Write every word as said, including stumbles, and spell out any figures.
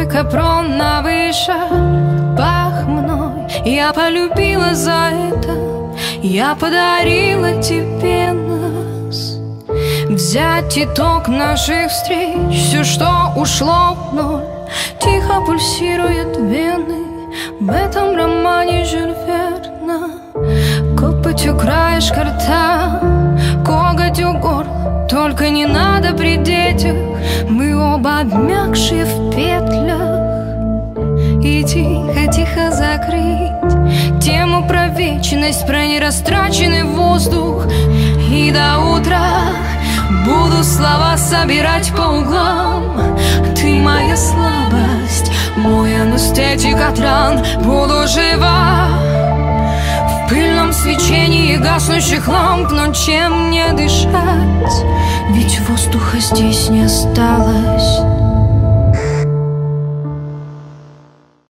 капрон на вышах, пах мной. Я полюбила за это, я подарила тебе нас. Взять итог наших встреч, все, что ушло в ноль, тихо пульсирует вены в этом романе Жюль Верна. Копотью краешка рта, коготь у горла, только не надо при детях, мы оба обмякшие в петлях. И тихо-тихо закрыть тему про вечность, про нерастраченный воздух. И до утра буду слова собирать по углам. Ты моя слабость, мой анестетик от ран. Буду жива в пыльном свечении гаснущих ламп. Но чем мне дышать, ведь воздуха здесь не осталось.